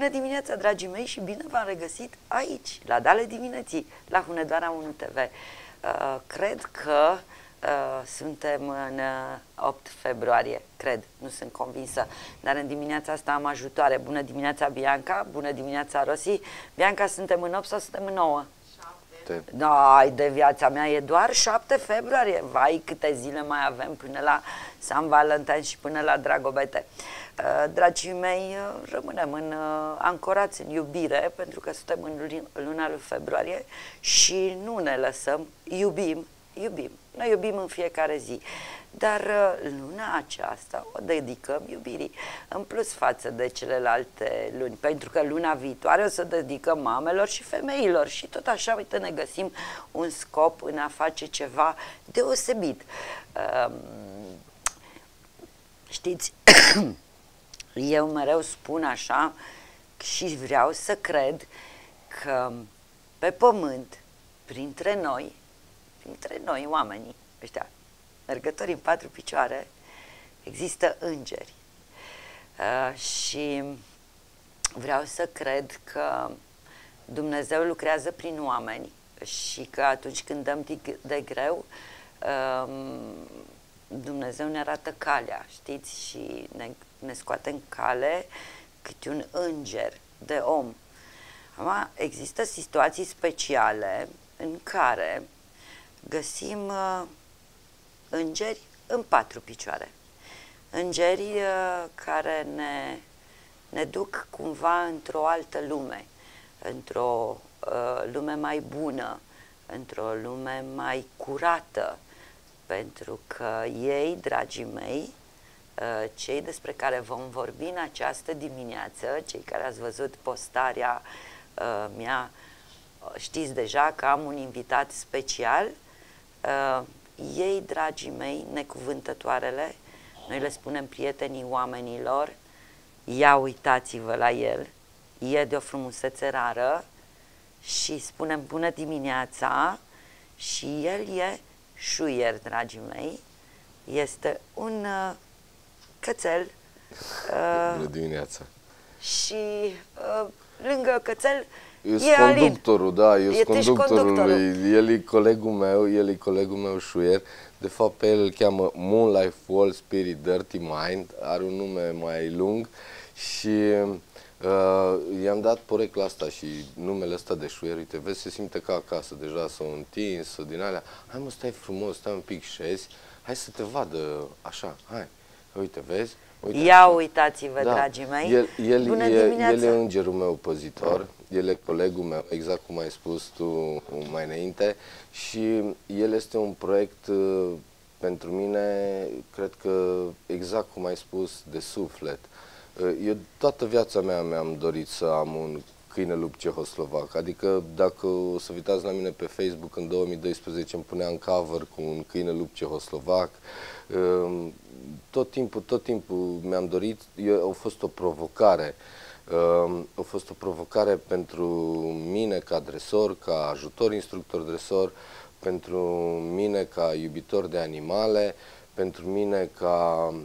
Bună dimineața, dragii mei, și bine v-am regăsit aici, la Dale Dimineții, la Hunedoara 1 TV. Cred că suntem în 8 februarie, cred, nu sunt convinsă, dar în dimineața asta am ajutoare. Bună dimineața, Bianca, bună dimineața, Rosi. Bianca, suntem în 8 sau suntem în 9? Ai de viața mea, e doar 7 februarie. Vai, câte zile mai avem până la San Valentin și până la Dragobete. Dragii mei, rămânem ancorați în iubire, pentru că suntem în luna lui februarie și nu ne lăsăm, iubim. Noi iubim în fiecare zi, dar luna aceasta o dedicăm iubirii, în plus față de celelalte luni, pentru că luna viitoare o să dedicăm mamelor și femeilor și tot așa, uite, ne găsim un scop în a face ceva deosebit. Știți, eu mereu spun așa și vreau să cred că pe pământ, printre noi oamenii ăștia, mergători în 4 picioare, există îngeri. Și vreau să cred că Dumnezeu lucrează prin oameni și că atunci când dăm de greu, Dumnezeu ne arată calea, știți, și ne scoate în cale câte un înger de om. Acum, există situații speciale în care găsim îngeri în 4 picioare. Îngeri care ne duc cumva într-o altă lume, într-o lume mai bună, într-o lume mai curată, pentru că ei, dragii mei, cei despre care vom vorbi în această dimineață, cei care ați văzut postarea mea, știți deja că am un invitat special. Ei, dragii mei, necuvântătoarele, noi le spunem prietenii oamenilor, ia uitați-vă la el, e de o frumusețe rară și spunem bună dimineața și el e șuier, dragii mei, este un cățel. Bună dimineața! Și lângă cățel e conductorul, da, eu sunt conductorul lui. El e colegul meu șuier. De fapt, pe el îl cheamă Moonlight Fall Spirit Dirty Mind, are un nume mai lung și i-am dat porecla asta și numele ăsta de șuier, uite, vezi, se simte ca acasă, deja s-au întins, din alea. Hai mă, stai frumos, stai un pic, șezi, hai să te vadă așa, hai, uite, vezi? Uite, ia uitați-vă, da, dragii mei. Bună dimineața! El e îngerul meu păzitor, el e colegul meu, exact cum ai spus tu mai înainte, și el este un proiect pentru mine, cred că exact cum ai spus, de suflet. Eu toată viața mea mi-am dorit să am un câine lup cehoslovac, adică dacă o să uitați la mine pe Facebook, în 2012 îmi puneam cover cu un câine lup cehoslovac. Tot timpul mi-am dorit, a fost o provocare. A fost o provocare pentru mine ca dresor, ca ajutor instructor dresor, pentru mine ca iubitor de animale, pentru mine ca...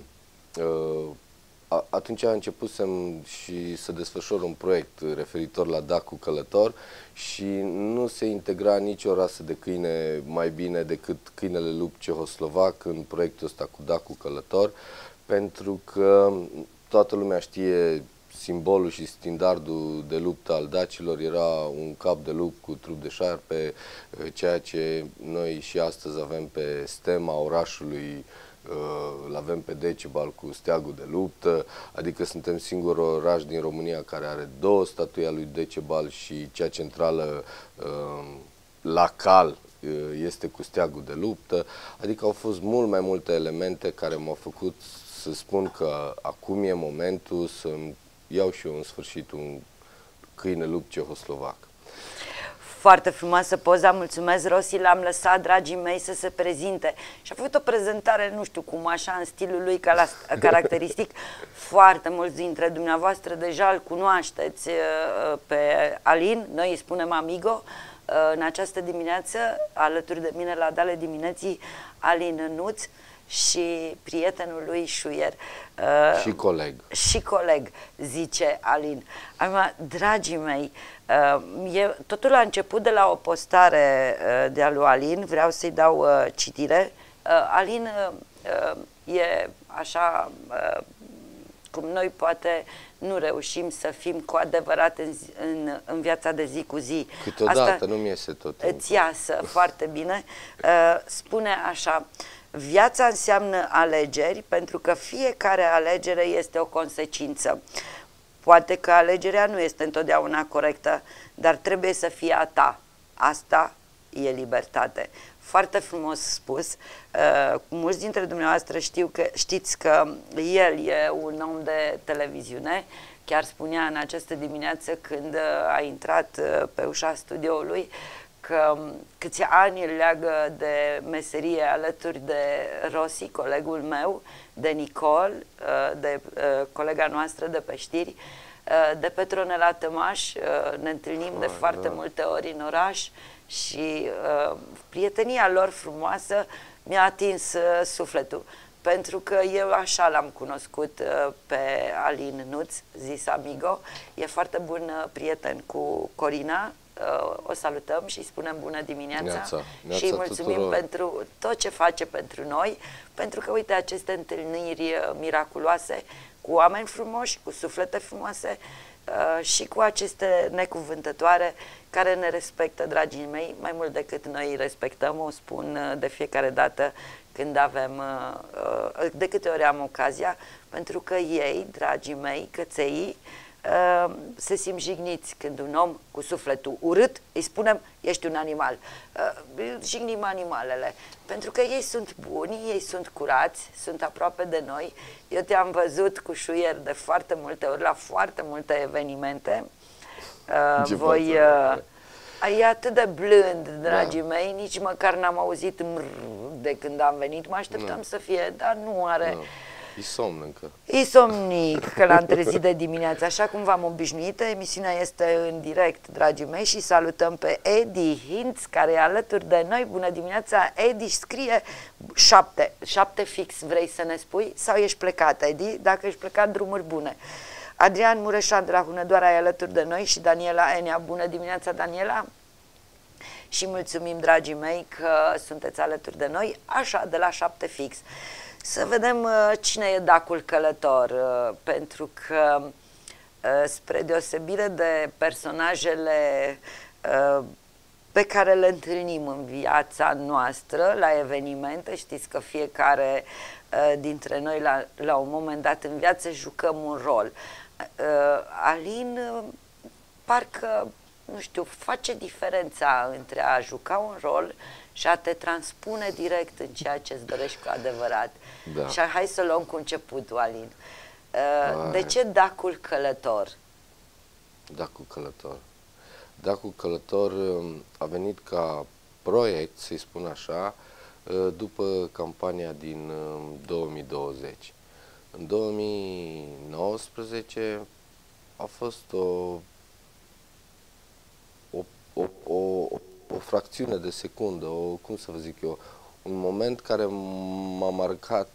Atunci începusem și să desfășor un proiect referitor la dacul călător și nu se integra nicio rasă de câine mai bine decât câinele lup cehoslovac în proiectul ăsta cu dacul călător, pentru că toată lumea știe simbolul și standardul de luptă al dacilor, era un cap de lup cu trup de șarpe, ceea ce noi și astăzi avem pe stema orașului, îl avem pe Decebal cu steagul de luptă, adică suntem singurul oraș din România care are 2 statui a lui Decebal și cea centrală la cal este cu steagul de luptă, adică au fost mult mai multe elemente care m-au făcut să spun că acum e momentul să-mi iau și eu în sfârșit un câine lup cehoslovac. Foarte frumoasă poza, mulțumesc, Rosi, l-am lăsat, dragii mei, să se prezinte și a făcut o prezentare, nu știu cum, așa, în stilul lui caracteristic. Foarte mulți dintre dumneavoastră deja îl cunoașteți pe Alin, noi îi spunem Amigo. În această dimineață, alături de mine la Dale Dimineții, Alin Nuț, și prietenul lui Șuier. Și coleg. Și coleg, zice Alin. Acum, dragii mei, totul a început de la o postare de-a lui Alin, vreau să-i dau citire. Alin e așa cum noi poate nu reușim să fim cu adevărat în viața de zi cu zi. Câteodată asta nu-mi iese tot timpul. Îți iasă foarte bine. Spune așa: viața înseamnă alegeri, pentru că fiecare alegere este o consecință. Poate că alegerea nu este întotdeauna corectă, dar trebuie să fie a ta. Asta e libertate. Foarte frumos spus. Mulți dintre dumneavoastră știți că el e un om de televiziune. Chiar spunea în această dimineață când a intrat pe ușa studioului că câți ani îl leagă de meserie alături de Rossi, colegul meu, de Nicol, de colega noastră de pe știri, de Petronela Tămaș. Ne întâlnim de foarte multe ori în oraș și prietenia lor frumoasă mi-a atins sufletul, pentru că eu așa l-am cunoscut pe Alin Nuț, zis Amigo. E foarte bun prieten cu Corina. O salutăm și spunem bună dimineața și îi mulțumim tuturor pentru tot ce face pentru noi, pentru că, uite, aceste întâlniri miraculoase cu oameni frumoși, cu suflete frumoase și cu aceste necuvântătoare care ne respectă, dragii mei, mai mult decât noi îi respectăm. O spun de fiecare dată când avem, de câte ori am ocazia, pentru că ei, dragii mei, căței, se simt jigniți când un om cu sufletul urât îi spunem ești un animal. Jignim animalele, pentru că ei sunt buni, ei sunt curați, sunt aproape de noi. Eu te-am văzut cu Șuier de foarte multe ori la foarte multe evenimente. E atât de blând, dragii mei, nici măcar n-am auzit de când am venit. Mă așteptam să fie, dar nu are. E somn încă. E somnic, că l-am trezit de dimineață. Așa cum v-am obișnuit, emisiunea este în direct, dragii mei, și salutăm pe Edi Hintz, care e alături de noi. Bună dimineața, Edi, scrie 7. 7 fix, vrei să ne spui? Sau ești plecat, Edi? Dacă ești plecat, drumuri bune. Adrian Mureșan de la Hunedoara e alături de noi și Daniela Enea. Bună dimineața, Daniela! Și mulțumim, dragii mei, că sunteți alături de noi, așa, de la 7 fix. Să vedem cine e Dacul Călător, pentru că, spre deosebire de personajele pe care le întâlnim în viața noastră, la evenimente, știți că fiecare dintre noi la un moment dat în viață jucăm un rol. Alin parcă, nu știu, face diferența între a juca un rol și a te transpune direct în ceea ce îți dorești cu adevărat. Da. Și hai să luăm cu începutul, Alin. De ce Dacul Călător? Dacul Călător. Dacul Călător a venit ca proiect, să-i spun așa, după campania din 2020. În 2019 a fost o fracțiune de secundă, cum să vă zic eu, un moment care m-a marcat,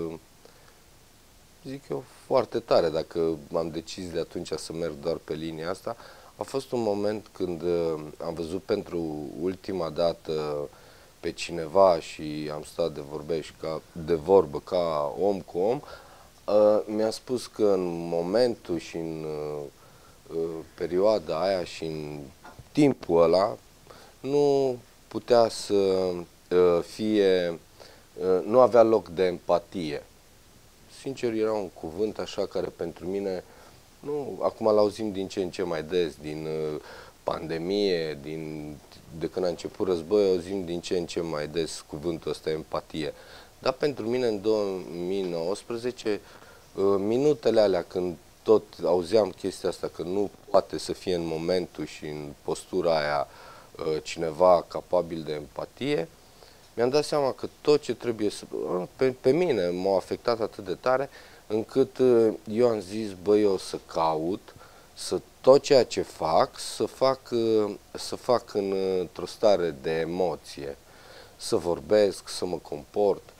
zic eu, foarte tare, dacă m-am decis de atunci să merg doar pe linia asta. A fost un moment când am văzut pentru ultima dată pe cineva și am stat de vorbă ca om cu om. Mi-a spus că în momentul și în perioada aia și în timpul ăla nu putea să fie, nu avea loc de empatie. Sincer, era un cuvânt așa care pentru mine, nu, acum l-auzim din ce în ce mai des, din pandemie, de când a început războiul, auzim din ce în ce mai des cuvântul ăsta, empatie. Dar pentru mine în 2019, minutele alea când tot auzeam chestia asta, că nu poate să fie în momentul și în postura aia cineva capabil de empatie, mi-am dat seama că tot ce trebuie să... Pe mine m-a afectat atât de tare, încât eu am zis, băi, eu să caut, să tot ceea ce fac, să fac într-o stare de emoție, să vorbesc, să mă comport,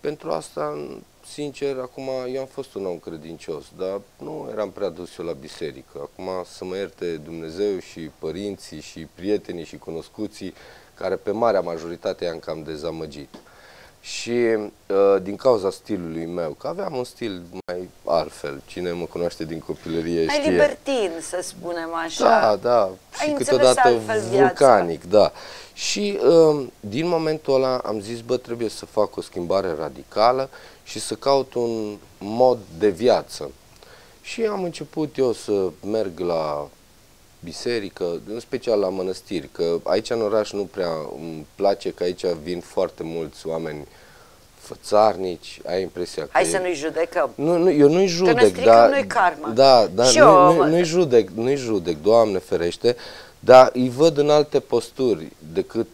pentru asta, sincer, acum eu am fost un om credincios, dar nu eram prea dus eu la biserică. Acum să mă ierte Dumnezeu și părinții și prietenii și cunoscuții, care pe marea majoritate i-am cam dezamăgit. Și din cauza stilului meu, că aveam un stil mai altfel, cine mă cunoaște din copilărie știe. Mai libertin, să spunem așa. Da, da, și câteodată vulcanic, da. Și din momentul ăla am zis, bă, trebuie să fac o schimbare radicală și să caut un mod de viață. Și am început eu să merg la biserică, în special la mănăstiri, că aici în oraș nu prea îmi place, că aici vin foarte mulți oameni fățarnici, ai impresia că... Hai să nu-i judecăm. Nu, eu nu-i judec, că ne stricăm noi karma. Da, nu-i judec, Doamne ferește, dar îi văd în alte posturi decât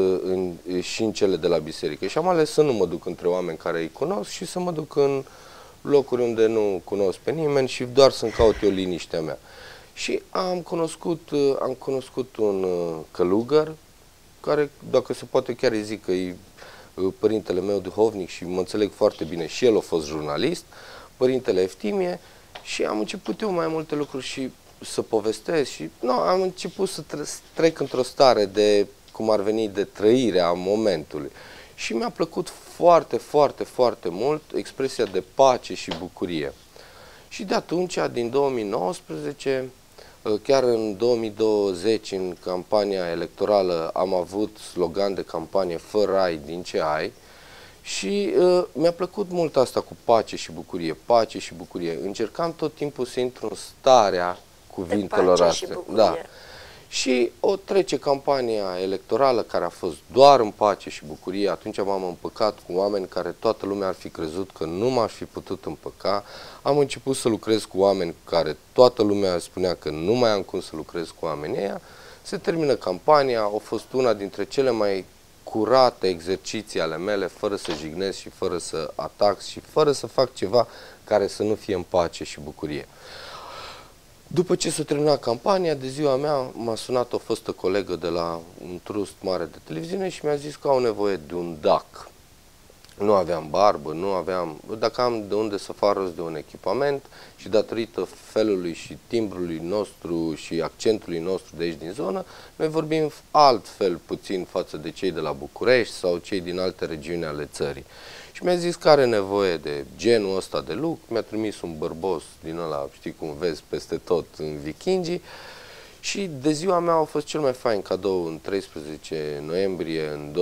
și în cele de la biserică. Și am ales să nu mă duc între oameni care îi cunosc și să mă duc în locuri unde nu cunosc pe nimeni și doar să-mi caut eu liniștea mea. Și am cunoscut un călugăr, care, dacă se poate, chiar îi zic că e părintele meu duhovnic și mă înțeleg foarte bine, și el a fost jurnalist, părintele Eftimie, și am început eu mai multe lucruri și să povestesc și am început să trec într-o stare de, cum ar veni, de trăire a momentului. Și mi-a plăcut foarte, foarte, foarte mult expresia de pace și bucurie. Și de atunci, din 2019, chiar în 2020, în campania electorală, am avut slogan de campanie "Fă rai din ce ai", și mi-a plăcut mult asta cu pace și bucurie, pace și bucurie. Încercam tot timpul să intru în starea cuvintelor astea. Da. Și o trece campania electorală, care a fost doar în pace și bucurie. Atunci m-am împăcat cu oameni care toată lumea ar fi crezut că nu m-aș fi putut împăca. Am început să lucrez cu oameni care toată lumea spunea că nu mai am cum să lucrez cu oamenii ăia. Se termină campania, a fost una dintre cele mai curate exerciții ale mele, fără să jignesc și fără să atac și fără să fac ceva care să nu fie în pace și bucurie. După ce s-a terminat campania, de ziua mea m-a sunat o fostă colegă de la un trust mare de televiziune și mi-a zis că au nevoie de un DAC. Nu aveam barbă, nu aveam... Dacă am de unde să fac rost de un echipament și datorită felului și timbrului nostru și accentului nostru de aici din zonă, noi vorbim altfel puțin față de cei de la București sau cei din alte regiuni ale țării. Și mi-a zis că are nevoie de genul ăsta de look, mi-a trimis un bărbos din ăla, știi cum vezi, peste tot în Vikingii. Și de ziua mea a fost cel mai fain cadou în 13 noiembrie în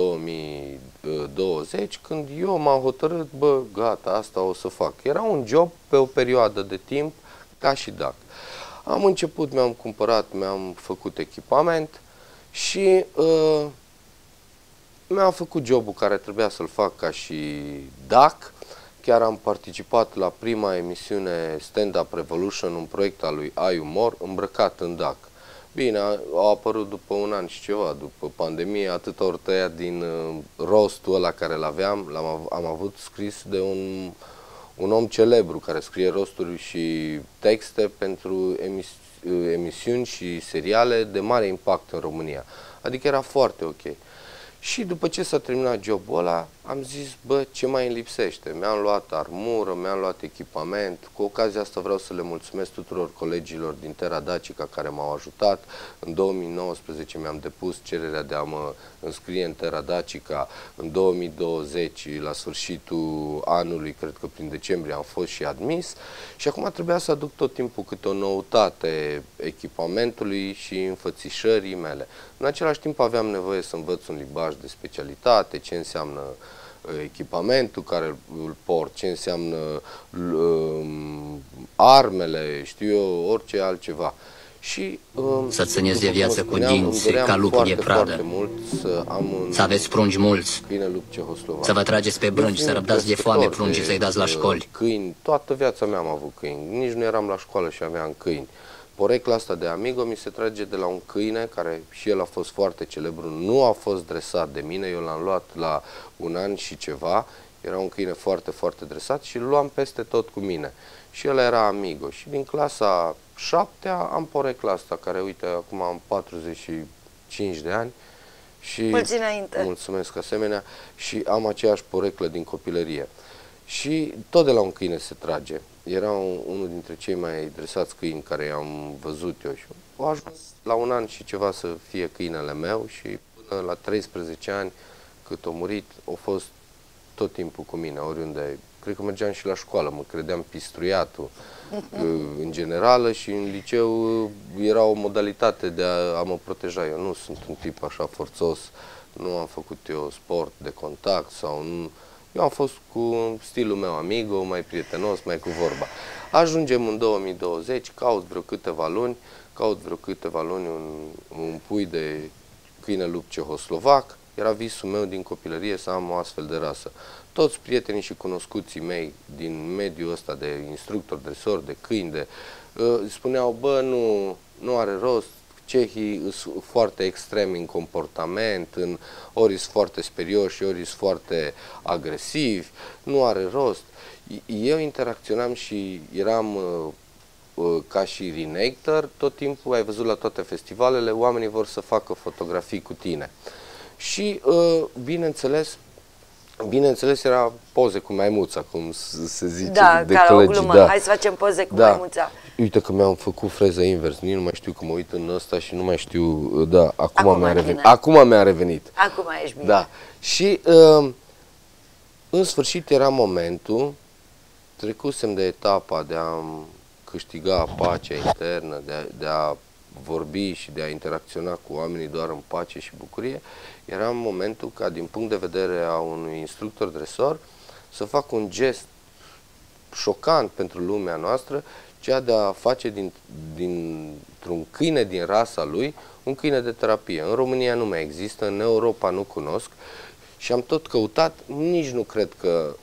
2020, când eu m-am hotărât, bă, gata, asta o să fac. Era un job pe o perioadă de timp, ca și DAC. Am început, mi-am cumpărat, mi-am făcut echipament și mi-am făcut jobul care trebuia să-l fac ca și DAC. Chiar am participat la prima emisiune Stand Up Revolution, un proiect al lui Ai Umor, îmbrăcat în DAC. Bine, au apărut după un an și ceva, după pandemie, atât ori tăiat din rostul ăla care l-aveam, am avut scris de un om celebru care scrie rosturi și texte pentru emisiuni și seriale de mare impact în România. Adică era foarte ok. Și după ce s-a terminat jobul ăla, am zis, bă, ce mai îmi lipsește? Mi-am luat armură, mi-am luat echipament. Cu ocazia asta vreau să le mulțumesc tuturor colegilor din Terra Dacica care m-au ajutat. În 2019 mi-am depus cererea de a mă înscrie în Terra Dacica. În 2020, la sfârșitul anului, cred că prin decembrie, am fost și admis. Și acum trebuia să aduc tot timpul câte o noutate echipamentului și înfățișării mele. În același timp aveam nevoie să învăț un limbaj de specialitate, ce înseamnă echipamentul care îl port, ce înseamnă armele, știu eu, orice altceva. Și să țineți de viață cu dinți ca lupul de pradă, să aveți prunci mulți, să vă trageți pe brânci, să răbdați de foame pruncii, să-i dați la școli. Câini, toată viața mea am avut câini, nici nu eram la școală și aveam câini. Porecla asta de Amigo mi se trage de la un câine care și el a fost foarte celebru, nu a fost dresat de mine, eu l-am luat la un an și ceva, era un câine foarte, foarte dresat și îl luam peste tot cu mine. Și el era Amigo. Și din clasa 7-a am porecla asta, care, uite, acum am 45 de ani Și mulți înainte. Mulțumesc asemenea. Și am aceeași poreclă din copilărie. Și tot de la un câine se trage. Era unul dintre cei mai dresați câini care i-am văzut eu și a ajuns la 1 an și ceva să fie câinele meu și până la 13 ani cât a murit, a fost tot timpul cu mine, oriunde. Cred că mergeam și la școală, mă credeam pistruiatul în generală și în liceu era o modalitate de a mă proteja. Eu nu sunt un tip așa forțos, nu am făcut eu sport de contact sau nu. Eu am fost cu stilul meu amigo, mai prietenos, mai cu vorba. Ajungem în 2020, caut vreo câteva luni un pui de câine lup cehoslovac. Era visul meu din copilărie să am o astfel de rasă. Toți prietenii și cunoscuții mei din mediul ăsta de instructor, dresor, de câini, spuneau, bă, nu are rost, cehii sunt foarte extremi în comportament, ori sunt foarte sperioși, ori sunt foarte agresivi, nu are rost. Eu interacționam și eram ca și reenactor, tot timpul, ai văzut la toate festivalele, oamenii vor să facă fotografii cu tine. Și, bineînțeles, era poze cu maimuța, cum se zice, da, de ca colegii. o glumă. Da. Hai să facem poze cu maimuța. Uite că mi-am făcut freza invers, nici nu mai știu că mă uit în ăsta și nu mai știu, da, acum mi-a revenit. Acum mi-a revenit. Acum ești bine. Da. Și, în sfârșit, era momentul, trecusem de etapa de a câștiga pacea internă, de a vorbi și de a interacționa cu oamenii doar în pace și bucurie, era momentul ca, din punct de vedere a unui instructor dresor, să fac un gest șocant pentru lumea noastră, ceea de a face dintr-un câine din rasa lui un câine de terapie. În România nu mai există, în Europa nu cunosc și am tot căutat, nici nu cred că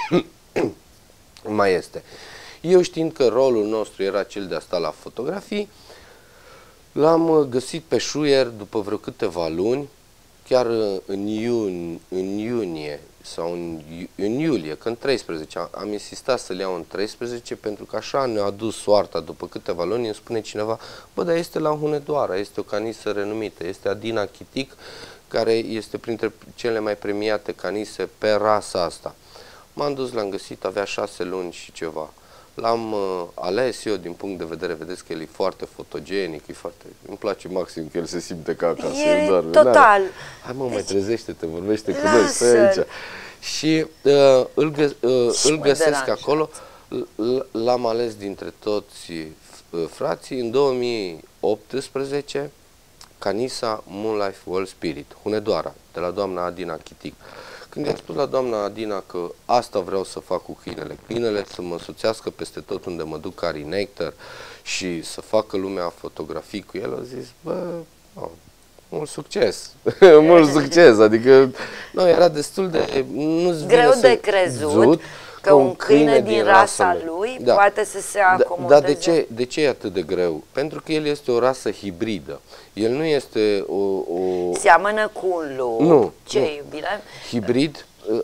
mai este. Eu, știind că rolul nostru era cel de a sta la fotografii, l-am găsit pe șuier după vreo câteva luni, chiar în iunie sau în iulie, că în 13, am insistat să-l iau în 13, pentru că așa ne-a adus soarta. După câteva luni îmi spune cineva, bă, dar este la Hunedoara, este o canisă renumită, este Adina Chitic, care este printre cele mai premiate canise pe rasa asta. M-am dus, l-am găsit, avea 6 luni și ceva. L-am ales eu din punct de vedere, vedeți că el e foarte fotogenic, îmi place maxim că el se simte ca acasă. E total. Hai mă, mai trezește-te, vorbește cu noi, stai aici. Și îl găsesc acolo, l-am ales dintre toți frații. În 2018, canisa Moon Life World Spirit, Hunedoara, de la doamna Adina Chitic. Când i-am spus la doamna Adina că asta vreau să fac cu câinele să mă însoțească peste tot unde mă duc ca reenactor și să facă lumea fotografii cu el, a zis, bă, mult succes, mult succes, adică nu, era destul de greu de crezut că un câine din rasa lui poate să se acomodeze. Dar de ce e atât de greu? Pentru că el este o rasă hibridă. El nu este seamănă cu un lup. Nu. Ce iubire? Hibrid,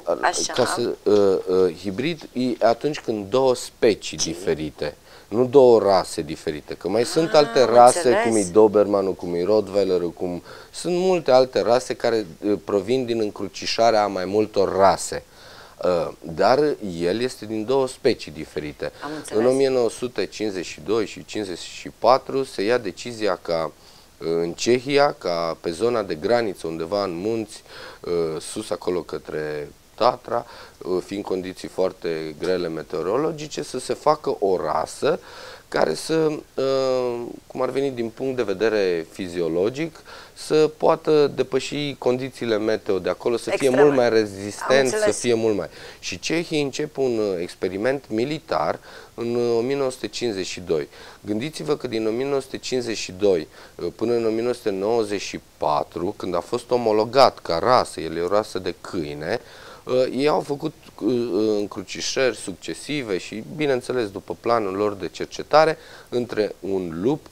hibrid e atunci când două specii diferite, nu două rase diferite, că mai sunt alte rase, cum e Dobermanul, cum e Rottweilerul, sunt multe alte rase care provin din încrucișarea a mai multor rase. Dar el este din două specii diferite. În 1952 și 54 se ia decizia ca în Cehia, ca pe zona de graniță, undeva în munți, sus acolo către Tatra, fiind condiții foarte grele meteorologice, să se facă o rasă care să, cum ar veni din punct de vedere fiziologic, să poată depăși condițiile meteo de acolo, să fie mult mai rezistent, să fie mult mai... Și cehii încep un experiment militar în 1952. Gândiți-vă că din 1952 până în 1994, când a fost omologat ca rasă, el e o rasă de câine, ei au făcut încrucișări succesive și, bineînțeles, după planul lor de cercetare, între un lup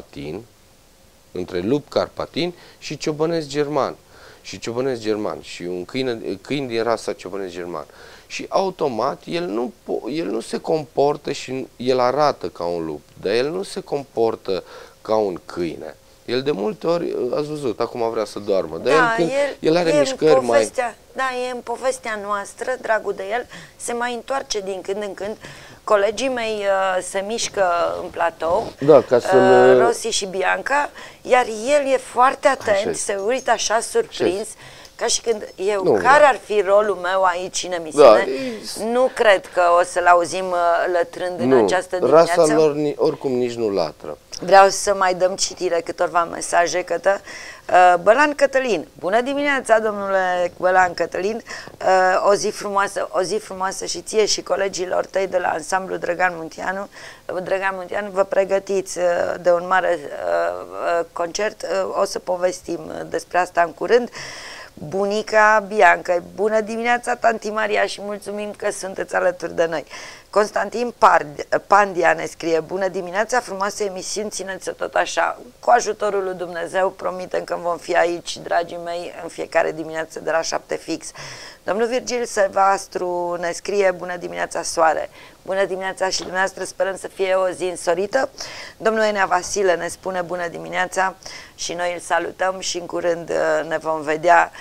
carpatin și ciobănesc german. Și un câine din rasa ciobănesc german. Și automat el nu se comportă și el arată ca un lup, dar el nu se comportă ca un câine. El de multe ori, ați văzut, acum vrea să doarmă, dar Da, el are mișcări mai... Da, e în povestea noastră, dragul de el, se mai întoarce din când în când. Colegii mei se mișcă în platou, da, ca să Rossi și Bianca, iar el e foarte atent, se uită așa surprins, ca și când care ar fi rolul meu aici în emisiune? Da, nu cred că o să-l auzim lătrând în această dimineață. Rasa lor oricum nici nu latră. Vreau să mai dăm citire câtorva mesaje către Bălan Cătălin. Bună dimineața, domnule Bălan Cătălin, o zi frumoasă și ție și colegilor tăi de la ansamblu Drăgan Munteanu. Drăgan Munteanu, vă pregătiți de un mare concert, o să povestim despre asta în curând. Bunica Bianca, bună dimineața, tanti Maria, și mulțumim că sunteți alături de noi. Constantin Pandia ne scrie, bună dimineața, frumoase emisiuni, țineți-o tot așa. Cu ajutorul lui Dumnezeu promitem că vom fi aici, dragii mei, în fiecare dimineață de la 7 fix. Domnul Virgil Silvastru ne scrie, bună dimineața, soare. Bună dimineața și dumneavoastră, sperăm să fie o zi însorită. Domnul Enea Vasile ne spune bună dimineața și noi îl salutăm și în curând ne vom vedea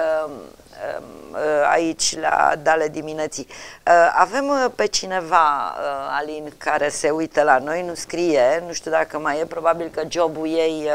aici la Dale dimineții. Avem pe cineva, Alin, care se uită la noi, nu scrie, nu știu dacă mai e, probabil că jobul ei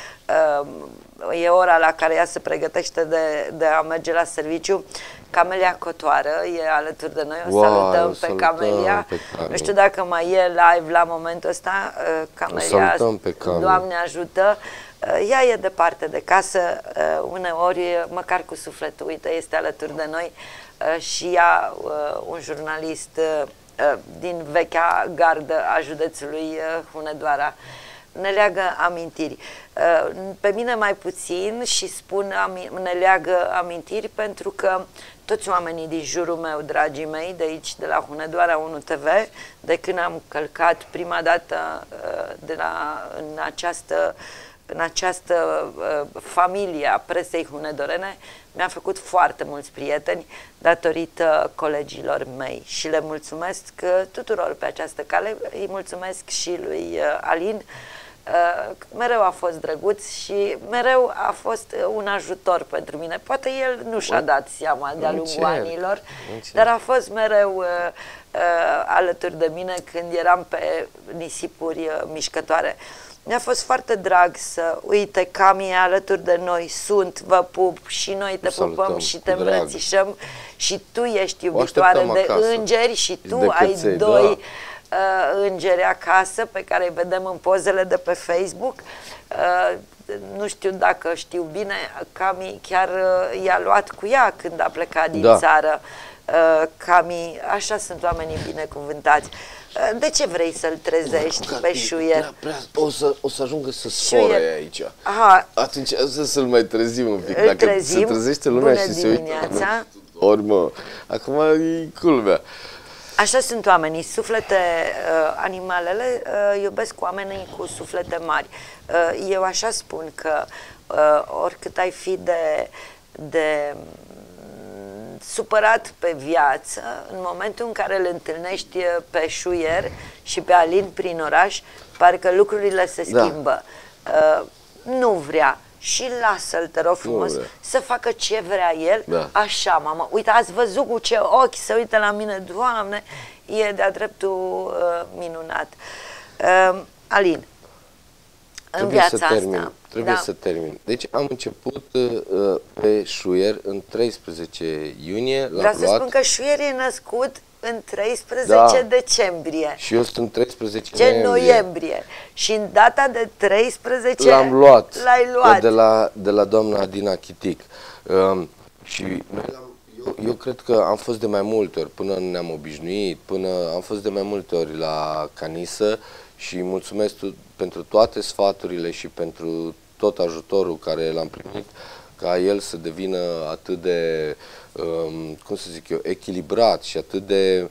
e ora la care ea se pregătește de a merge la serviciu. Camelia Cotoară e alături de noi, o salutăm pe Camelia. Nu știu dacă mai e live la momentul ăsta. Camelia, Doamne ajută. Ea e departe de casă, uneori, măcar cu sufletul, uite, este alături de noi și ea, un jurnalist din vechea gardă a județului Hunedoara. Ne leagă amintiri. Pe mine mai puțin și spun ne leagă amintiri pentru că toți oamenii din jurul meu, dragii mei, de aici, de la Hunedoara 1 TV, de când am călcat prima dată în această familie a presei hunedorene, mi-a făcut foarte mulți prieteni datorită colegilor mei și le mulțumesc tuturor pe această cale, îi mulțumesc și lui Alin, mereu a fost drăguț și mereu a fost un ajutor pentru mine. Poate el nu și-a dat seama de-a lungul anilor, dar a fost mereu alături de mine când eram pe nisipuri mișcătoare. Mi-a fost foarte drag să, uite, Cami e alături de noi, vă pup și noi te pupăm și te îmbrățișăm și tu ești iubitoare de îngeri și tu ai doi îngeri acasă pe care îi vedem în pozele de pe Facebook. Nu știu dacă știu bine, Cami chiar i-a luat cu ea când a plecat din țară. Cami, așa sunt oamenii binecuvântați. De ce vrei să-l trezești pe șuier? O să ajungă să sforă aici. Atunci să-l mai trezim un pic. Dacă se trezește lumea și se uită, acum e culmea. Așa sunt oamenii, suflete, animalele iubesc oamenii cu suflete mari. Eu așa spun că oricât ai fi de supărat pe viață, în momentul în care îl întâlnești pe șuier și pe Alin prin oraș, parcă lucrurile se schimbă. Nu vrea. Și lasă-l, te rog frumos, să facă ce vrea el, așa, mama. Uite, ați văzut cu ce ochi se uită la mine, Doamne, e de-a dreptul minunat. Alin, în viața asta... Trebuie să termin. Deci am început pe șuier în 13 iunie. Vreau să spun că șuier e născut în 13 decembrie. Și eu sunt 13 noiembrie. Și în data de 13 l-am luat, l-ai luat. De la doamna Adina Chitic. Și eu cred că am fost de mai multe ori, până ne-am obișnuit, am fost de mai multe ori la Canisă și mulțumesc pentru toate sfaturile și pentru tot ajutorul care l-am primit, ca el să devină atât de, cum să zic eu, echilibrat și atât de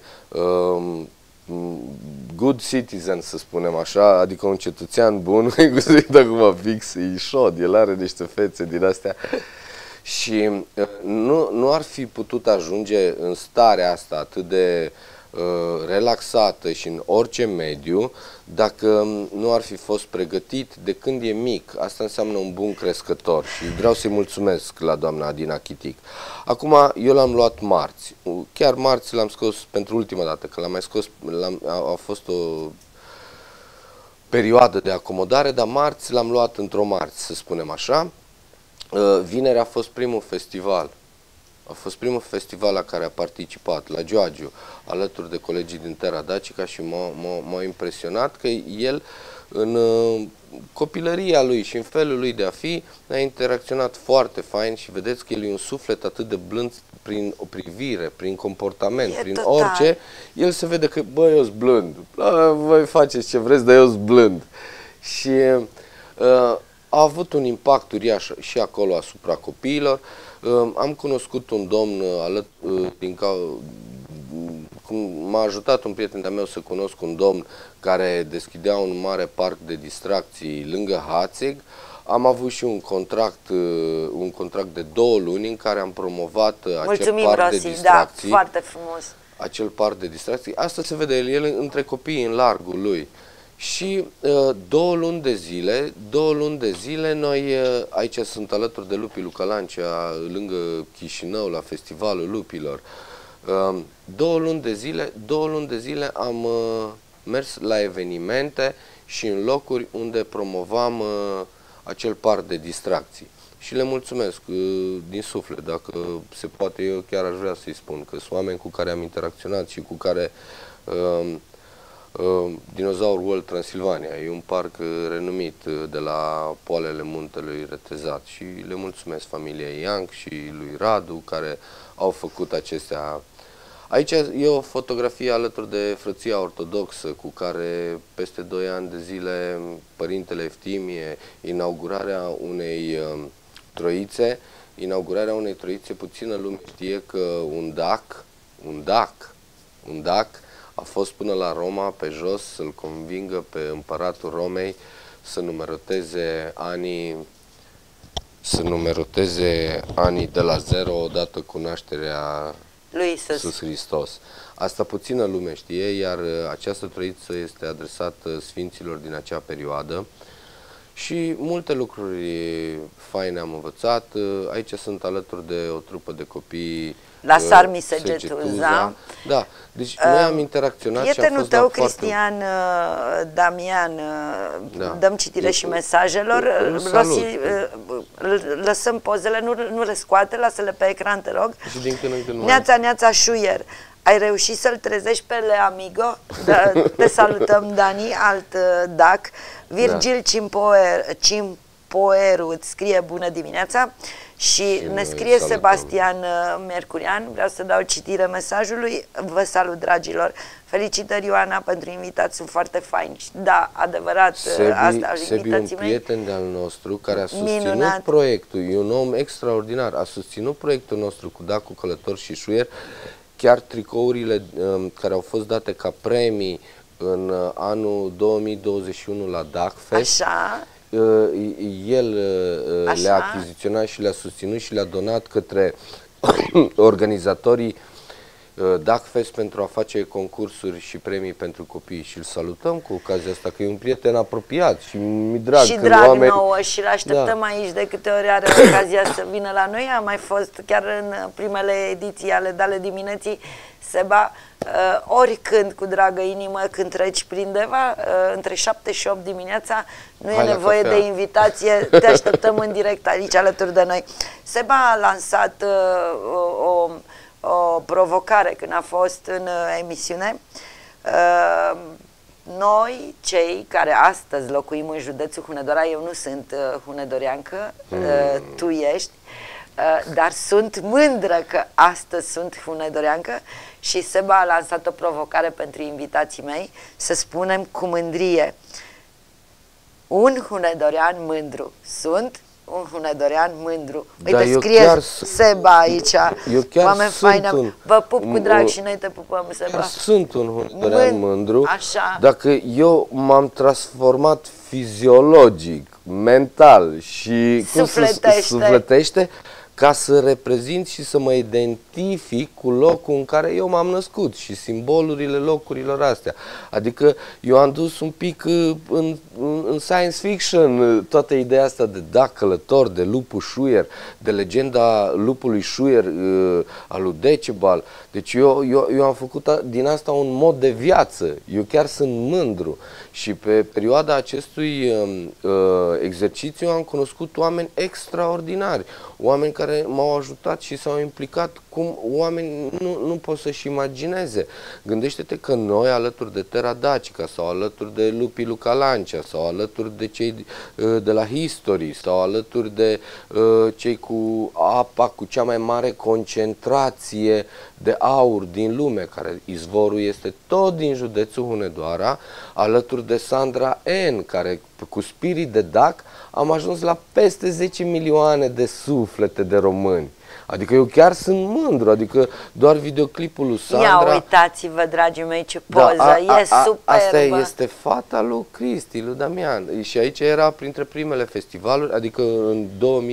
good citizen, să spunem așa, adică un cetățean bun, cum să zic acum fix, e șod, el are niște fețe din astea. Și nu ar fi putut ajunge în starea asta atât de relaxată și în orice mediu, dacă nu ar fi fost pregătit de când e mic. Asta înseamnă un bun crescător și vreau să-i mulțumesc la doamna Adina Chitic. Acum, eu l-am luat marți. Chiar marți l-am scos pentru ultima dată, că l-am mai scos, a fost o perioadă de acomodare, dar marți l-am luat într-o marți, să spunem așa. Vineri a fost primul festival. A fost primul festival la care a participat, la Gioagiu, alături de colegii din Terra Dacica și m-a impresionat că el, în copilăria lui și în felul lui de a fi, a interacționat foarte fain și vedeți că el e un suflet atât de blând prin o privire, prin comportament, prin total. Orice, el se vede că, bă, eu sunt blând, voi faceți ce vreți, dar eu sunt blând. Și a avut un impact uriaș și acolo asupra copiilor. Am cunoscut un domn, m-a ajutat un prieten de-a meu să cunosc un domn care deschidea un mare parc de distracții lângă Hațeg. Am avut și un contract de 2 luni în care am promovat acel parc de distracții. Da, foarte frumos. Acel parc de distracții. Asta se vede el între copii în largul lui. Și 2 luni de zile, noi aici sunt alături de Lupii Lucalancea, lângă Chișinău, la Festivalul Lupilor. 2 luni de zile am mers la evenimente și în locuri unde promovam acel parc de distracții. Și le mulțumesc din suflet, dacă se poate, eu chiar aș vrea să-i spun că sunt oameni cu care am interacționat și cu care... Dinosaur World Transilvania e un parc renumit de la poalele muntelui Retezat și le mulțumesc familiei Young și lui Radu care au făcut acestea. Aici e o fotografie alături de Frăția Ortodoxă cu care peste 2 ani de zile Părintele Eftimie, inaugurarea unei troițe, puțină lume știe că un dac a fost până la Roma, pe jos, să-l convingă pe împăratul Romei să numeroteze anii de la 0 odată cu nașterea lui Iisus Hristos. Asta puțină lume știe, iar această troiță este adresată sfinților din acea perioadă. Și multe lucruri faine am învățat. Aici sunt alături de o trupă de copii la Sarmi Segetuza. Da, deci noi am interacționat și a fost prietenul tău, Cristian Damian, dăm citire și mesajelor. Lăsăm pozele, nu le scoate, lasă-le pe ecran, te rog. Și din când în când Neața Șuier, ai reușit să-l trezești pe Le Amigo? Te salutăm, Dani, alt dac. Virgil Cimpoeru îți scrie bună dimineața și ne scrie Sebastian Mercurian. Vreau să dau citire mesajului. Vă salut, dragilor. Felicitări, Ioana, pentru invitați, sunt foarte faini. Da, adevărat, asta Sebi, un prieten de-al nostru care a susținut proiectul, e un om extraordinar, a susținut proiectul nostru cu Dacu Călător și Șuier. Chiar tricourile care au fost date ca premii în anul 2021 la DACFest, el le-a achiziționat și le-a susținut și le-a donat către organizatorii DACFest pentru a face concursuri și premii pentru copii și îl salutăm cu ocazia asta, că e un prieten apropiat și mi drag. Și drag nouă și îl așteptăm aici de câte ori are ocazia să vină la noi. A mai fost chiar în primele ediții ale Dale Dimineții. Seba, oricând, cu dragă inimă, când treci prin Deva, între 7 și 8 dimineața, nu e nevoie de invitație, te așteptăm în direct aici alături de noi. Seba a lansat o provocare când a fost în emisiune. Noi, cei care astăzi locuim în județul Hunedoara, eu nu sunt hunedoreancă, tu ești, dar sunt mândră că astăzi sunt hunedoreancă și Seba a lansat o provocare pentru invitații mei, să spunem cu mândrie: un hunedorean mândru. Sunt un hunedorean mândru. Uite, scrie Seba aici. Oameni faini, vă pup cu drag și noi te pupăm, Seba. Sunt un hunedorean mândru. Așa. Dacă eu m-am transformat fiziologic, mental și sufletește, ca să reprezint și să mă identific cu locul în care eu m-am născut și simbolurile locurilor astea. Adică eu am dus un pic în science fiction toată ideea asta de Dac Călător, de lupul Schuier, de legenda lupului Schuier al lui Decebal. Deci eu am făcut din asta un mod de viață. Eu chiar sunt mândru. Și pe perioada acestui exercițiu am cunoscut oameni extraordinari, oameni care m-au ajutat și s-au implicat cum oameni nu pot să-și imagineze. Gândește-te că noi, alături de Terra Dacica sau alături de Lupii Luca Lancia sau alături de cei de la History sau alături de cei cu apa cu cea mai mare concentrație de aur din lume, care izvorul este tot din județul Hunedoara, alături de Sandra N, care cu spirit de Dac am ajuns la peste 10 milioane de suflete de români. Adică eu chiar sunt mândru, adică doar videoclipul lui Sandra... Ia uitați-vă, dragii mei, ce poză, e superbă! Asta este fata lui Cristi, lui Damian. Și aici era printre primele festivaluri, adică în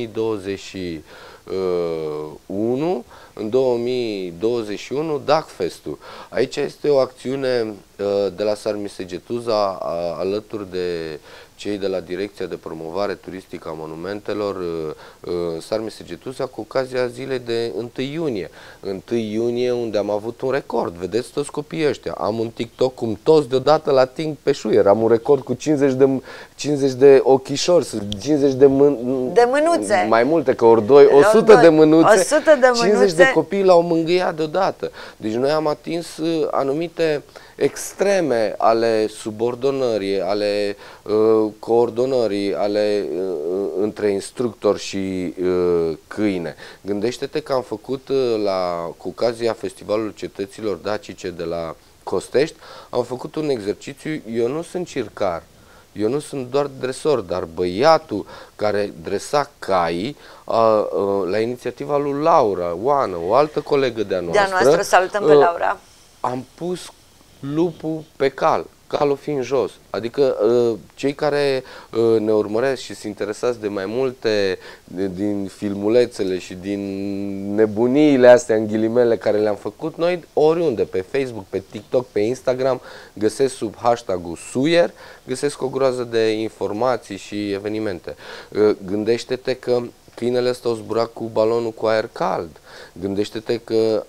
2021, în 2021, Dacfestul. Aici este o acțiune de la Sarmisegetuza alături de cei de la Direcția de Promovare Turistică a Monumentelor Sarmisegetuza cu ocazia zilei de 1 iunie. 1 iunie unde am avut un record. Vedeți toți copiii ăștia. Am un TikTok cum toți deodată la ating pe Schuier. Am un record cu 50 de ochișori, 50 de mânuțe. Mai multe, că ori 100 de mânuțe. 100 de 50 de copii l-au mângâiat deodată. Deci noi am atins anumite extreme ale subordonării, ale coordonării, între instructor și câine. Gândește-te că am făcut cu ocazia Festivalului Cetăților Dacice de la Costești, am făcut un exercițiu. Eu nu sunt circar, eu nu sunt doar dresor, dar băiatul care dresa caii la inițiativa lui Laura Oană, o altă colegă de-a noastră, salutăm pe Laura, am pus lupul pe cal, calul fiind jos. Adică cei care ne urmăresc și se interesați de mai multe din filmulețele și din nebuniile astea în ghilimele care le-am făcut noi, oriunde, pe Facebook, pe TikTok, pe Instagram, găsesc sub hashtag-ul Suier, găsesc o groază de informații și evenimente. Gândește-te că câinele ăsta o zbura cu balonul cu aer cald. Gândește-te că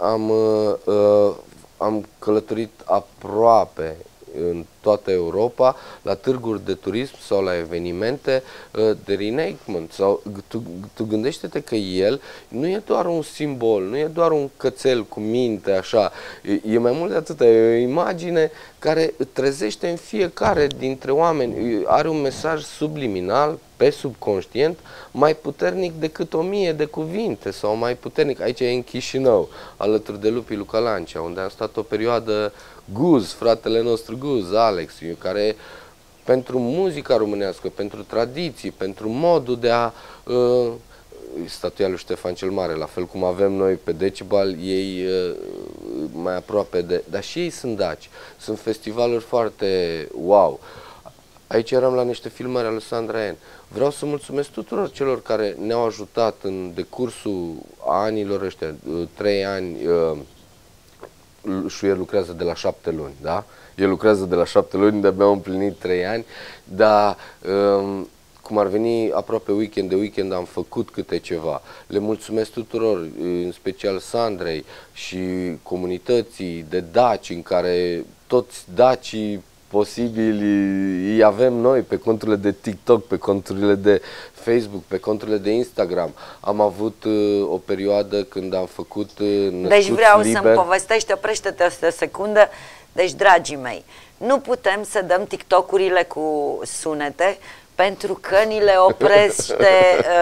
am călătorit aproape în toată Europa la târguri de turism sau la evenimente de reenactment. Sau tu gândește-te că el nu e doar un simbol, nu e doar un cățel cu minte așa, e mai mult de atât, e o imagine care trezește în fiecare dintre oameni, are un mesaj subliminal pe subconștient mai puternic decât 1000 de cuvinte sau mai puternic. Aici e în Chișinău, alături de Lupii Luca Lancia, unde am stat o perioadă. Guz, fratele nostru Guz, Alex, care pentru muzica românească, pentru tradiții, pentru modul de a statuia lui Ștefan cel Mare, la fel cum avem noi pe Decibel, ei mai aproape de... Dar și ei sunt daci. Sunt festivaluri foarte wow. Aici eram la niște filmări ale Sandra N. Vreau să mulțumesc tuturor celor care ne-au ajutat în decursul anilor ăștia, 3 ani. Schuier lucrează de la 7 luni, da? El lucrează de la 7 luni, de-abia am împlinit 3 ani, dar cum ar veni aproape weekend de weekend am făcut câte ceva. Le mulțumesc tuturor, în special Sandrei și comunității de daci, în care toți dacii posibili îi avem noi pe conturile de TikTok, pe conturile de Facebook, pe conturile de Instagram. Am avut o perioadă când am făcut Deci vreau să-mi povestești, oprește-te o secundă. Deci, dragii mei, nu putem să dăm TikTok-urile cu sunete pentru că ni le oprește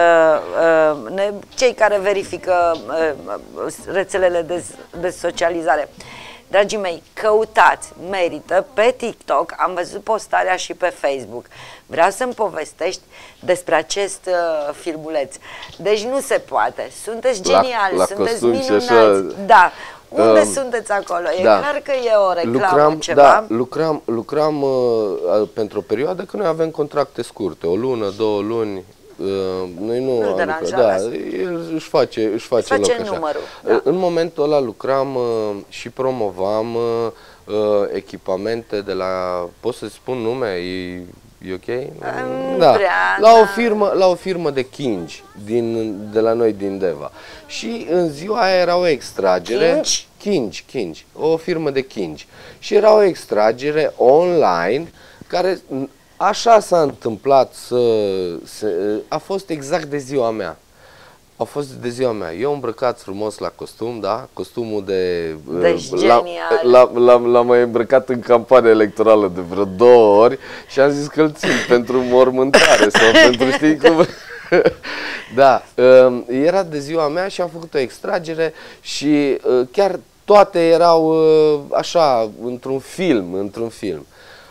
cei care verifică rețelele de socializare. Dragii mei, căutați, merită, pe TikTok, am văzut postarea și pe Facebook. Vreau să-mi povestești despre acest filmuleț. Deci nu se poate, sunteți geniali, sunteți minunați. Da. Unde sunteți acolo? E clar că e o reclamă, ceva? Da, lucram pentru o perioadă, că noi avem contracte scurte, o lună, 2 luni, Noi nu am lucrat. Da, el își face loc așa. Numărul, da. În momentul ăla lucram și promovam echipamente de la, pot să spun nume, e ok? Da. La o firmă de kingi de la noi din Deva. Și în ziua aia era o extragere. Kingi, o firmă de kingi. Și era o extragere online care așa s-a întâmplat a fost exact de ziua mea. A fost de ziua mea. Eu îmbrăcat frumos la costum, da? Costumul Deci genial. L-am mai îmbrăcat în campania electorală de vreo 2 ori și am zis că îl țin pentru mormântare sau pentru, știi cum... Da, era de ziua mea și am făcut o extragere și chiar toate erau așa, într-un film.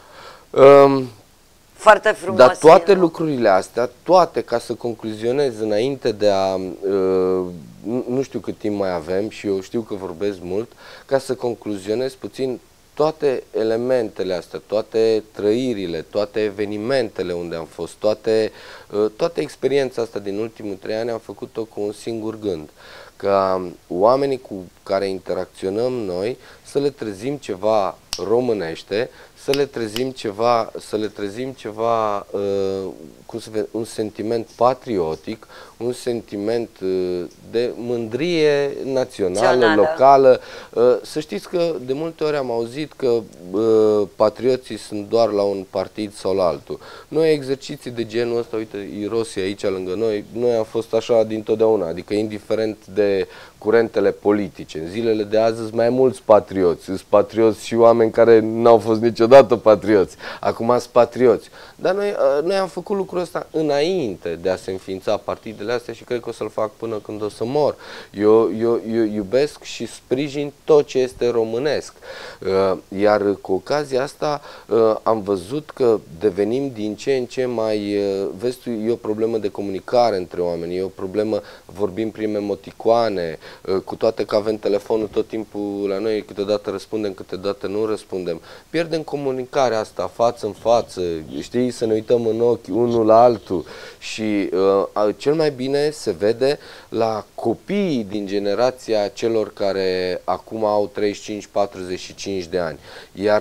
Foarte frumos. Dar toate lucrurile astea, ca să concluzionez înainte de a... nu știu cât timp mai avem și eu știu că vorbesc mult, ca să concluzionez puțin toate elementele astea, toate trăirile, toate evenimentele unde am fost, toată experiența asta din ultimii 3 ani am făcut-o cu un singur gând. Ca oamenii cu care interacționăm noi să le trezim ceva românește, să le trezim ceva, cum să vedem, un sentiment patriotic, un sentiment de mândrie națională, locală. Să știți că de multe ori am auzit că patrioții sunt doar la un partid sau la altul. Noi exerciții de genul ăsta, uite, Irosie aici lângă noi am fost așa dintotdeauna, adică indiferent de curentele politice. În zilele de azi sunt mai mulți patrioți, sunt patrioți și oameni care n-au fost niciodată patrioți, acum sunt patrioți. Dar noi am făcut lucrul ăsta înainte de a se înființa partidele astea și cred că o să-l fac până când o să mor. Eu iubesc și sprijin tot ce este românesc. Iar cu ocazia asta am văzut că devenim din ce în ce mai... Vezi tu, e o problemă de comunicare între oameni, e o problemă, vorbim prin emoticoane, cu toate că avem telefonul tot timpul la noi, câteodată răspundem, câteodată nu răspundem. Pierdem comunicarea asta față în față, știi, să ne uităm în ochi unul la altul și cel mai bine se vede la copiii din generația celor care acum au 35-45 de ani. Iar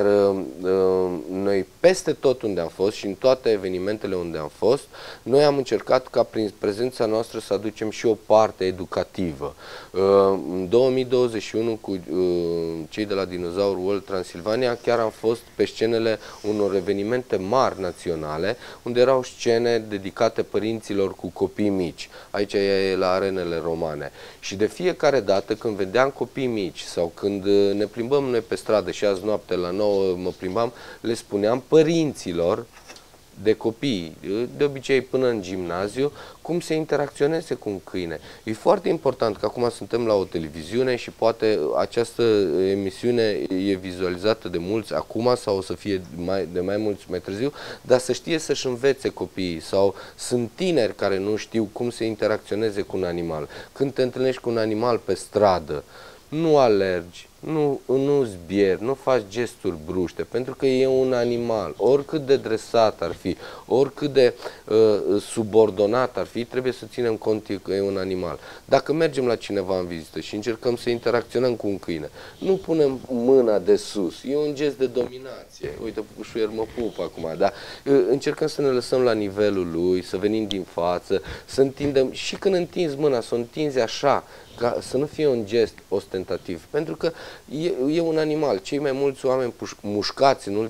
noi peste tot unde am fost și în toate evenimentele unde am fost, noi am încercat ca prin prezența noastră să aducem și o parte educativă. În 2021 cu cei de la Dinosaur World Transilvania chiar am fost pe scenele unor evenimente mari naționale, unde erau scene dedicate părinților cu copii mici. Aici e la Arenele Romane. Și de fiecare dată când vedeam copii mici sau când ne plimbăm noi pe stradă și azi noapte la 9 mă plimbam, le spuneam părinților de copii, de obicei până în gimnaziu, cum se interacționeze cu un câine. E foarte important că acum suntem la o televiziune și poate această emisiune e vizualizată de mulți acum sau o să fie de mai mulți mai târziu, dar să știe să-și învețe copiii sau sunt tineri care nu știu cum să interacționeze cu un animal. Când te întâlnești cu un animal pe stradă, nu alergi, nu zbieri, nu faci gesturi bruște, pentru că e un animal. Oricât de dresat ar fi, oricât de subordonat ar fi, trebuie să ținem cont că e un animal. Dacă mergem la cineva în vizită și încercăm să interacționăm cu un câine, nu punem mâna de sus, e un gest de dominație. Uite, Pușuier mă pup acum, dar încercăm să ne lăsăm la nivelul lui, să venim din față, să întindem, și când întinzi mâna, să o întinzi așa, ca să nu fie un gest ostentativ, pentru că e un animal. Cei mai mulți oameni mușcați în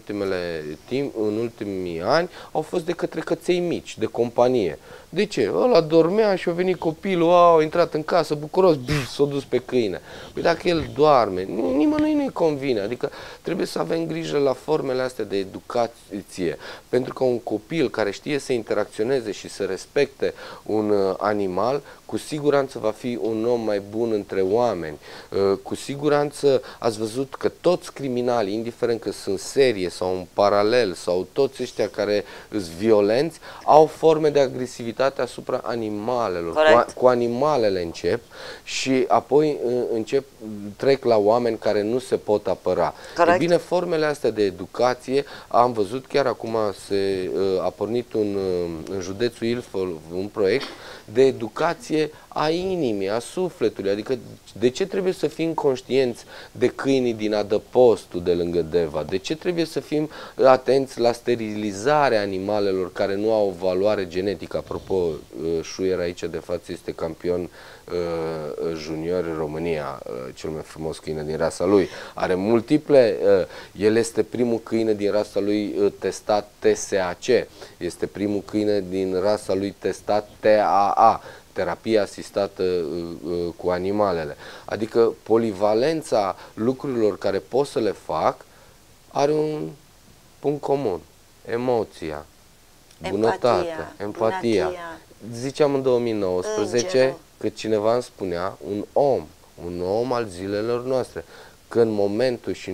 ultimii ani au fost de către căței mici, de companie. De ce? Ăla dormea și a venit copilul, a intrat în casă bucuros, s-a dus pe câine. Păi dacă el doarme, nimănui nu-i convine. Adică trebuie să avem grijă la formele astea de educație. Pentru că un copil care știe să interacționeze și să respecte un animal, cu siguranță va fi un om mai bun între oameni. Cu siguranță ați văzut că toți criminalii, indiferent că sunt serie sau în paralel, sau toți ăștia care sunt violenți, au forme de agresivitate asupra animalelor. Cu animalele încep și apoi trec la oameni care nu se se pot apăra. Corect. E bine, formele astea de educație, am văzut chiar acum a pornit în județul Ilfov un proiect de educație a inimii, a sufletului. Adică de ce trebuie să fim conștienți de câinii din adăpostul de lângă Deva? De ce trebuie să fim atenți la sterilizarea animalelor care nu au o valoare genetică? Apropo, Șuier aici de față este campion junior în România, cel mai frumos câine din rasa lui. Are multiple, el este primul câine din rasa lui testat TSAC, este primul câine din rasa lui testat TAA, terapie asistată cu animalele. Adică polivalența lucrurilor care pot să le fac are un punct comun: emoția, bunătatea, empatia. Ziceam în 2019 că cineva îmi spunea, un om al zilelor noastre, că în momentul și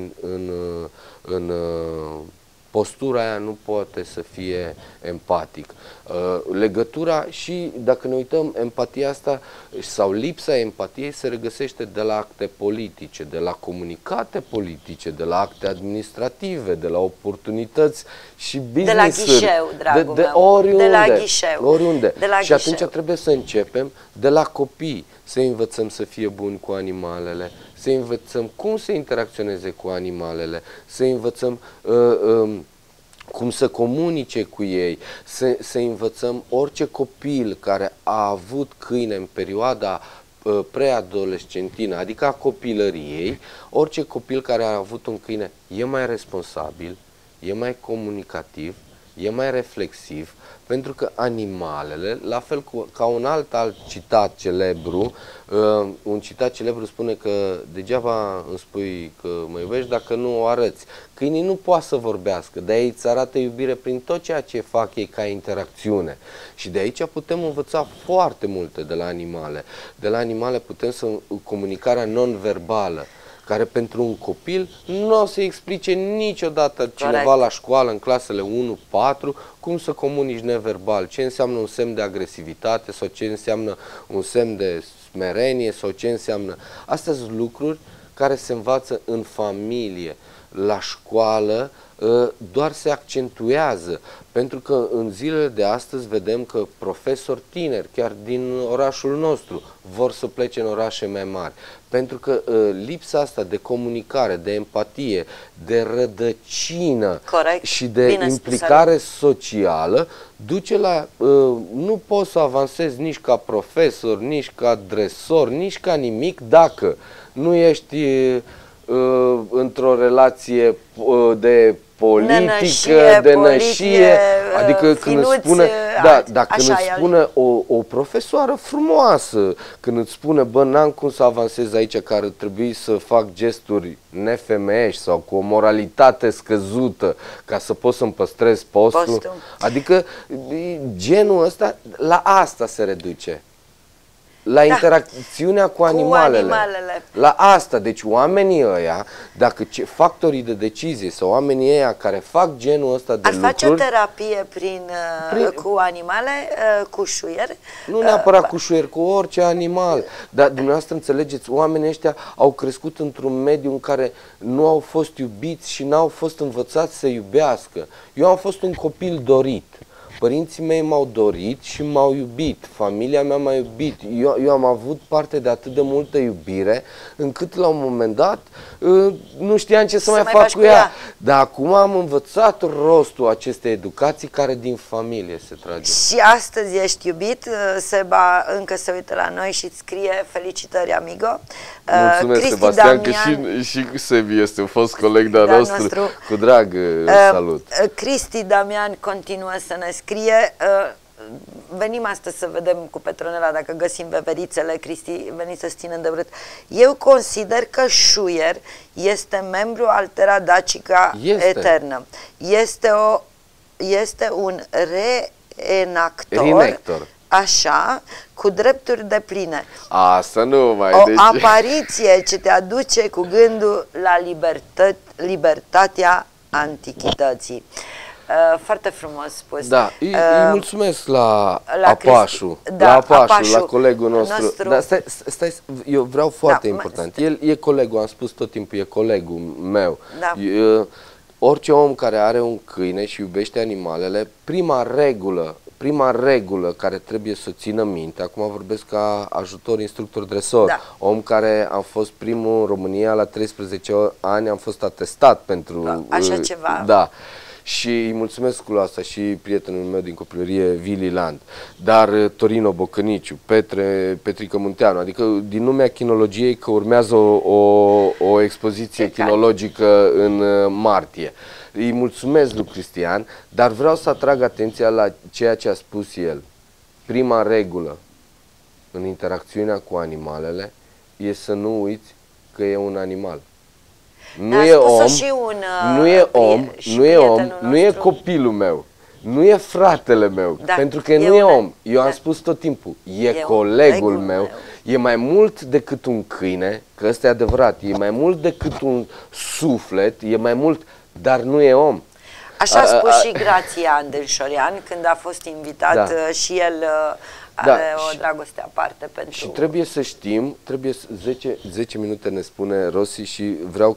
în postura aia nu poate să fie empatic. Legătura și, dacă ne uităm, empatia asta sau lipsa empatiei se regăsește de la acte politice, de la comunicate politice, de la acte administrative, de la oportunități și business-uri. De la ghișeu, dragul de meu. oriunde. De la ghișeu. Oriunde. De la și atunci ghișeu. trebuie să începem de la copii, să învățăm să fie buni cu animalele, să învățăm cum să interacționeze cu animalele, să învățăm cum să comunice cu ei, să învățăm orice copil care a avut câine în perioada preadolescentină, adică a copilăriei, orice copil care a avut un câine e mai responsabil, e mai comunicativ, e mai reflexiv, pentru că animalele, la fel ca un alt citat celebru, un citat celebru spune că degeaba îmi spui că mă iubești dacă nu o arăți. Câinii nu poate să vorbească, de aici îți arată iubire prin tot ceea ce fac ei ca interacțiune. Și de aici putem învăța foarte multe de la animale. De la animale putem să comunicarea non-verbală, care pentru un copil nu o să explice niciodată cineva la școală, în clasele 1-4, cum să comunici neverbal, ce înseamnă un semn de agresivitate sau ce înseamnă un semn de smerenie sau ce înseamnă. Astea sunt lucruri care se învață în familie, la școală, doar se accentuează, pentru că în zilele de astăzi vedem că profesori tineri, chiar din orașul nostru, vor să plece în orașe mai mari, pentru că lipsa asta de comunicare, de empatie, de rădăcină și de implicare socială duce la... nu poți să avansezi nici ca profesor, nici ca dresor, nici ca nimic dacă nu ești într-o relație de politică, de nășie, adică când îți spune, dacă îți spune o profesoară frumoasă, când îți spune, bă, n-am cum să avansez aici, că ar trebui să fac gesturi nefemeiești sau cu o moralitate scăzută ca să pot să-mi păstrez postul. Adică genul ăsta, la asta se reduce. La interacțiunea cu animalele. La asta. Deci oamenii ăia, dacă factorii de decizie sau oamenii ăia care fac genul ăsta de lucruri... Ar face o terapie cu animale, cu șuier? Nu neapărat cu șuier, cu orice animal. Dar dumneavoastră înțelegeți, oamenii ăștia au crescut într-un mediu în care nu au fost iubiți și n-au fost învățați să iubească. Eu am fost un copil dorit. Părinții mei m-au dorit și m-au iubit, familia mea m-a iubit, eu am avut parte de atât de multă iubire, încât la un moment dat nu știam ce să mai fac cu ea. Dar acum am învățat rostul acestei educații care din familie se trage. Și astăzi ești iubit, Seba încă se uită la noi și îți scrie felicitări, amigo. Mulțumesc, Cristi Sebastian, Damian, că și Sebi este un fost coleg de-al nostru. Cu drag, salut. Cristi Damian continuă să ne scrie. Venim astăzi să vedem cu Petronela dacă găsim veverițele. Cristi, veniți să-ți ținem de vrut. Eu consider că șuier este membru al Terra Dacica Eternă. Este un reenactor. Așa, cu drepturi depline. Asta nu mai... O apariție ce te aduce cu gândul la libertatea antichității. Foarte frumos spus. Da, îi mulțumesc la Apașu, la colegul nostru. Dar stai, eu vreau foarte important. El e colegul, am spus tot timpul, e colegul meu. Da. Orice om care are un câine și iubește animalele, prima regulă care trebuie să o țină minte, acum vorbesc ca ajutor instructor dresor, om care am fost primul în România la 13 ani, am fost atestat pentru așa ceva. Da. Și îi mulțumesc cu asta și prietenul meu din copilărie, Vili Land, dar Torino Bocăniciu, Petrică Munteanu, adică din lumea chinologiei, că urmează o expoziție chinologică în martie. Îi mulțumesc lui Cristian, dar vreau să atrag atenția la ceea ce a spus el. Prima regulă în interacțiunea cu animalele e să nu uiți că e un animal. Nu e om, nu e copilul meu, nu e fratele meu, pentru că nu e om. Eu am spus tot timpul, e colegul meu, e mai mult decât un câine, că ăsta e adevărat, e mai mult decât un suflet, e mai mult, dar nu e om. Așa a spus și Grațian Dânșorian când a fost invitat, și el are o dragoste aparte pentru... Și trebuie să știm, 10 minute ne spune Rossi și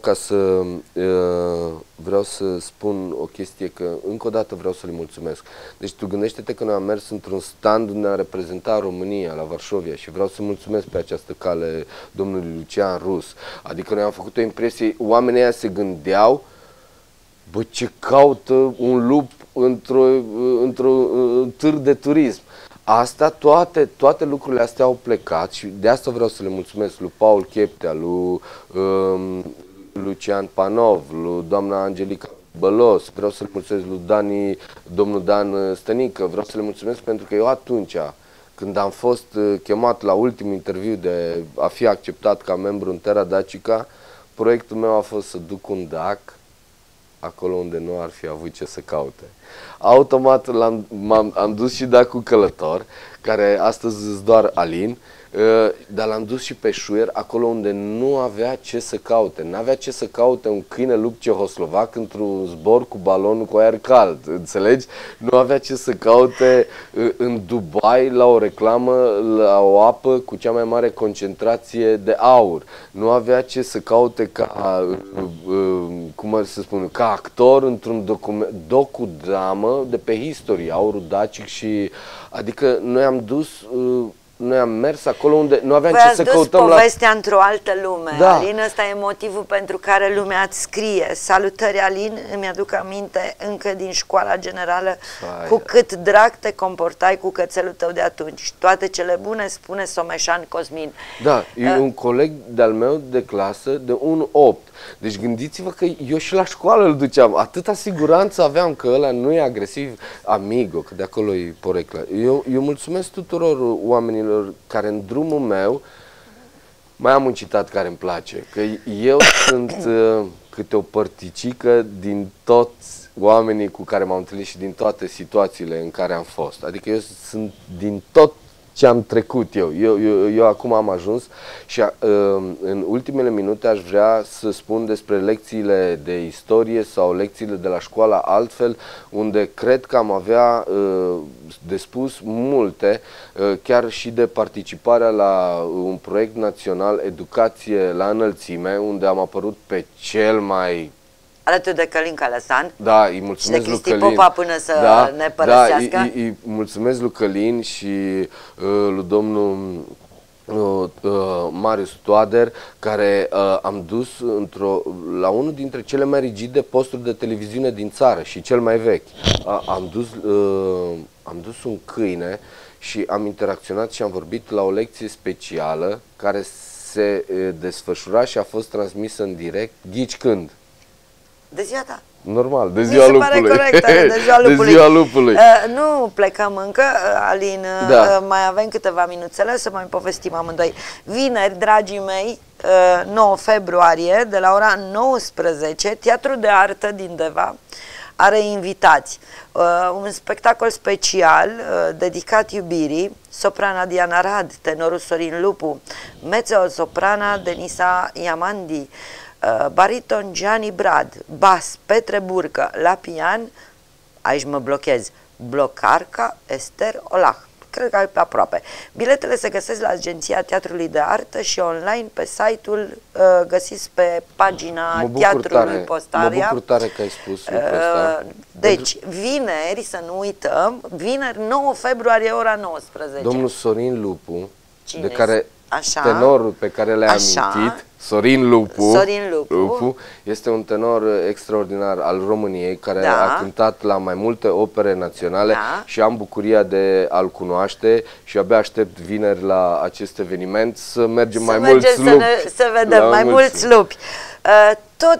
vreau să spun o chestie, că încă o dată vreau să-l mulțumesc. Deci tu gândește-te că noi am mers într-un stand unde a reprezentat România la Varșovia și vreau să mulțumesc pe această cale domnului Lucian Rus. Adică noi am făcut o impresie, oamenii ăia se gândeau, bă, ce caută un lup într-un târg de turism. Asta, toate lucrurile astea au plecat și de asta vreau să le mulțumesc lui Paul Cheptea, lui Lucian Panov, lui doamna Angelica Bălos, vreau să le mulțumesc lui domnul Dan Stănică, vreau să le mulțumesc pentru că eu atunci, când am fost chemat la ultimul interviu de a fi acceptat ca membru în Terra Dacica, proiectul meu a fost să duc un DAC acolo unde nu ar fi avut ce să caute. Automat am dus și DAC-ul Călător, care astăzi îți doar Alin, dar l-am dus și pe șuier, acolo unde nu avea ce să caute. N-avea ce să caute un câine lup cehoslovac într-un zbor cu balonul cu aer cald, înțelegi? Nu avea ce să caute în Dubai la o reclamă, la o apă cu cea mai mare concentrație de aur. Nu avea ce să caute ca, ca actor într-un docudramă de pe History, Aurul Dacic și... Adică noi am mers acolo unde nu aveam ce să căutăm. Voi ați dus povestea într-o altă lume. Da. Alin, ăsta e motivul pentru care lumea îți scrie. Salutări, Alin, îmi aduc aminte încă din școala generală cu cât drag te comportai cu cățelul tău de atunci. Toate cele bune, spune Someșan Cosmin. Da, e un coleg de-al meu de clasă de 1-8. Deci gândiți-vă că eu și la școală îl duceam. Atâta siguranță aveam că ăla nu e agresiv, amigo, că de acolo e porecla. Eu mulțumesc tuturor oamenilor care în drumul meu mai am un citat care îmi place, că eu sunt câte o părticică din toți oamenii cu care m-am întâlnit și din toate situațiile în care am fost. Adică eu sunt din tot ce am trecut eu acum am ajuns și în ultimele minute aș vrea să spun despre lecțiile de istorie sau lecțiile de la școala altfel, unde cred că am avea de spus multe, chiar și de participarea la un proiect național Educație la înălțime, unde am apărut pe cel mai... Alături de Călin Călăsan. Da, îi mulțumesc lui Călin. Popa până să ne părăsească. Da, îi mulțumesc lui Călin și lui domnul Marius Toader, care am dus la unul dintre cele mai rigide posturi de televiziune din țară și cel mai vechi. Am dus un câine și am interacționat și am vorbit la o lecție specială care se desfășura și a fost transmisă în direct. Ghici când? De ziua ta. Normal, de ziua lupului. Mi se pare corect, de ziua lupului. De ziua lupului. Nu plecăm încă, Alin, mai avem câteva minuțele să mai povestim amândoi. Vineri, dragii mei, 9 februarie, de la ora 19, Teatrul de Artă din Deva are invitați. Un spectacol special dedicat iubirii, soprana Diana Rad, tenorul Sorin Lupu, mezzo-soprana Denisa Iamandi, bariton Gianni Brad, bas Petre Burcă, la pian aici mă blochez, Blocarca Ester Olah. Cred că e pe aproape. Biletele se găsesc la Agenția Teatrului de Artă și online pe site-ul găsiți pe pagina Teatrului Postaria. Mă bucur tare că ai spus lucrul ăsta. Deci, vineri, să nu uităm, vineri 9 februarie, ora 19. Domnul Sorin Lupu, Cine? de care Așa. tenorul pe care l-ai amintit, Sorin Lupu, este un tenor extraordinar al României, care a cântat la mai multe opere naționale și am bucuria de a-l cunoaște și abia aștept vineri la acest eveniment să mergem mai mulți lupi. Să vedem mai mulți lupi. Tot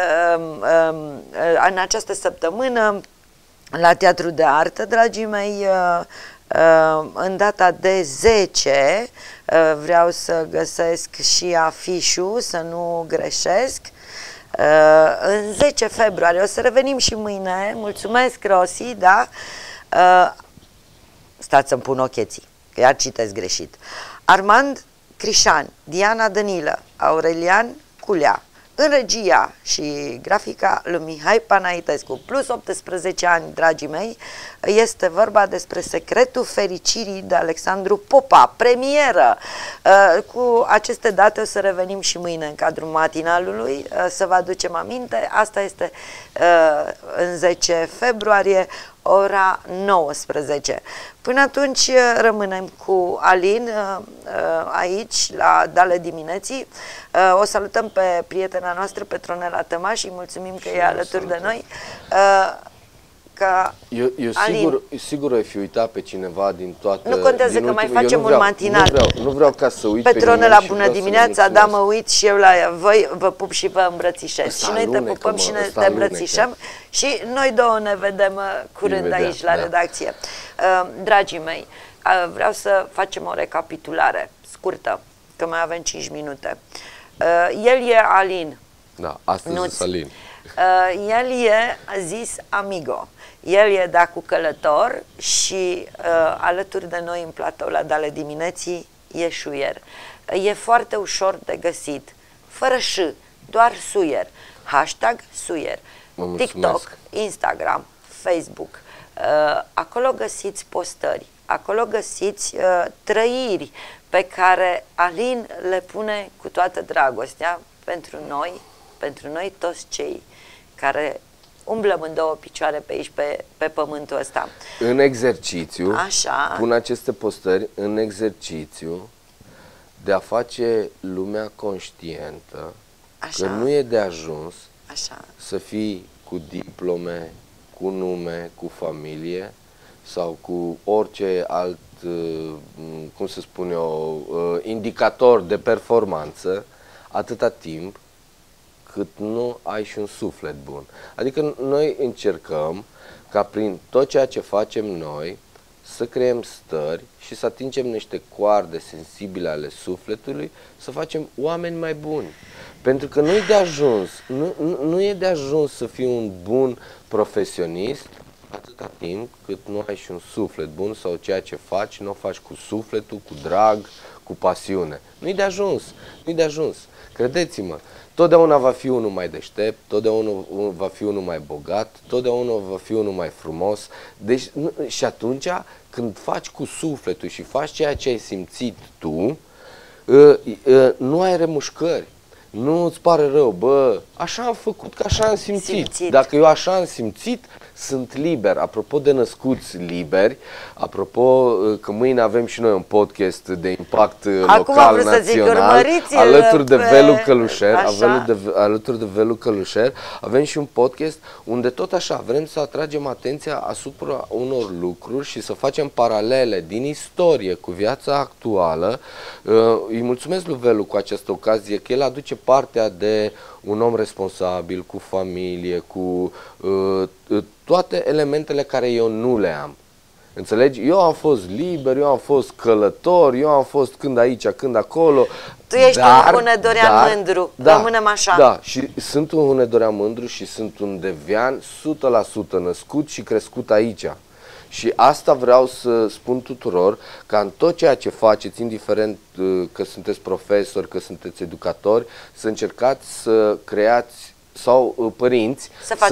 în această săptămână la Teatrul de Artă, dragii mei, în data de 10 vreau să găsesc și afișul, să nu greșesc. În 10 februarie, o să revenim și mâine. Mulțumesc, Rosi, da? Stați să-mi pun ocheții, că iar citesc greșit. Armand Crișan, Diana Dănilă, Aurelian Culea. În regia și grafica lui Mihai Panaitescu, plus 18 ani, dragii mei, este vorba despre Secretul Fericirii de Alexandru Popa, premieră. Cu aceste date o să revenim și mâine în cadrul matinalului, să vă aducem aminte. Asta este în 10 februarie, ora 19. Până atunci rămânem cu Alin aici, la Dale Dimineții. O salutăm pe prietena noastră, Petronela Tămaș, și mulțumim că e alături de noi. Eu sigur ai fi uitat pe cineva din toată... Nu contează că mai facem un matinal. Nu vreau ca să uit Petronela, bună dimineața, da, mă uit și eu la voi, vă pup și vă îmbrățișez. Și noi te pupăm și ne te îmbrățișăm și noi două ne vedem curând aici la redacție. Dragii mei, vreau să facem o recapitulare scurtă, că mai avem 5 minute. El e Alin. Da, astăzi e Alin. El e zis Amigo. El e Dacu Călător și alături de noi în platou la Dale Dimineții e Șuier. E foarte ușor de găsit, fără ș, doar Suier. Hashtag Suier. TikTok, Instagram, Facebook. Acolo găsiți postări, acolo găsiți trăiri pe care Alin le pune cu toată dragostea pentru noi toți cei care umblăm în două picioare pe aici, pe pământul ăsta. În exercițiu, așa, pun aceste postări în exercițiu de a face lumea conștientă că nu e de ajuns să fii cu diplome, cu nume, cu familie sau cu orice alt, cum să spun eu, indicator de performanță, atâta timp cât nu ai și un suflet bun. Adică noi încercăm ca prin tot ceea ce facem noi să creăm stări și să atingem niște coarde sensibile ale sufletului, să facem oameni mai buni. Pentru că nu e de ajuns, nu e de ajuns să fii un bun profesionist atâta timp cât nu ai și un suflet bun sau ceea ce faci, nu o faci cu sufletul, cu drag, cu pasiune. Nu e de ajuns, nu e de ajuns. Credeți-mă, totdeauna va fi unul mai deștept, totdeauna va fi unul mai bogat, totdeauna va fi unul mai frumos. Deci, și atunci când faci cu sufletul și faci ceea ce ai simțit tu, nu ai remușcări. Nu îți pare rău, bă, așa am făcut, că așa am simțit. Dacă eu așa am simțit, sunt liber. Apropo de născuți liberi, apropo că mâine avem și noi un podcast de impact local, național, alături de Velu Călușer, alături de Velu Călușer, avem și un podcast unde tot așa vrem să atragem atenția asupra unor lucruri și să facem paralele din istorie cu viața actuală. Îi mulțumesc lui Velu cu această ocazie, că el aduce partea de un om responsabil, cu familie, cu toate elementele care eu nu le am. Înțelegi? Eu am fost liber, eu am fost călător, eu am fost când aici, când acolo. Tu ești un hunedorean mândru, rămânem așa. Da, și sunt un hunedorean mândru și sunt un devean 100% născut și crescut aici. Și asta vreau să spun tuturor, ca în tot ceea ce faceți, indiferent că sunteți profesori, că sunteți educatori, să încercați să creați sau părinți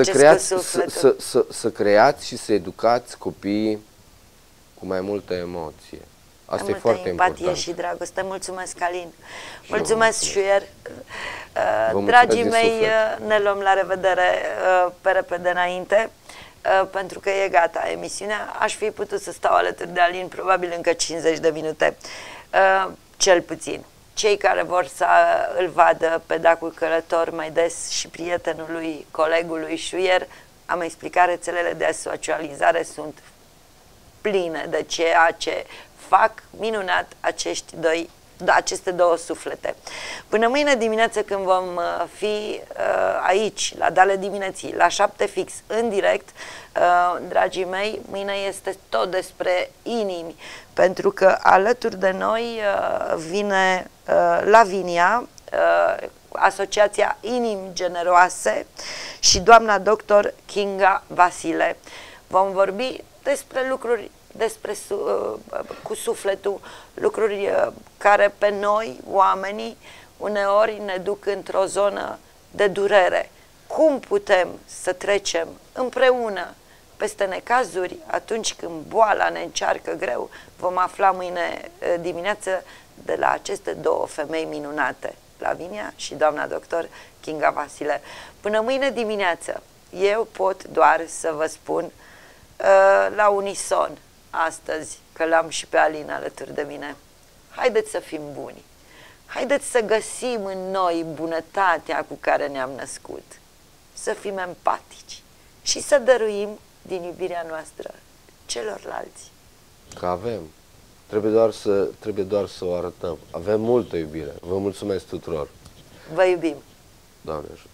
să creați și să educați copiii cu mai multă emoție. Asta e foarte important. Empatie și dragoste. Mulțumesc, Alin. Mulțumesc, Șuier. Dragii mei, ne luăm la revedere pe repede înainte, pentru că e gata emisiunea. Aș fi putut să stau alături de Alin probabil încă 50 de minute, cel puțin. Cei care vor să îl vadă pe Dacul Călător mai des și prietenului, colegului Șuier, am explicat, rețelele de socializare sunt pline de ceea ce fac minunat aceste două suflete. Până mâine dimineață, când vom fi aici, la Dale Dimineții, la 7 fix, în direct, dragii mei, mâine este tot despre inimi, pentru că alături de noi vine Lavinia, Asociația Inimi Generoase, și doamna doctor Kinga Vasile. Vom vorbi despre lucruri cu sufletul, lucruri care pe noi, oamenii, uneori ne duc într-o zonă de durere. Cum putem să trecem împreună peste necazuri atunci când boala ne încearcă greu? Vom afla mâine dimineață de la aceste două femei minunate, Lavinia și doamna doctor Kinga Vasile. Până mâine dimineață, eu pot doar să vă spun la unison astăzi, că l-am și pe Alin alături de mine: haideți să fim buni, haideți să găsim în noi bunătatea cu care ne-am născut, să fim empatici și să dăruim din iubirea noastră celorlalți. Că avem. Trebuie doar să o arătăm. Avem multă iubire. Vă mulțumesc tuturor. Vă iubim. Doamne ajută.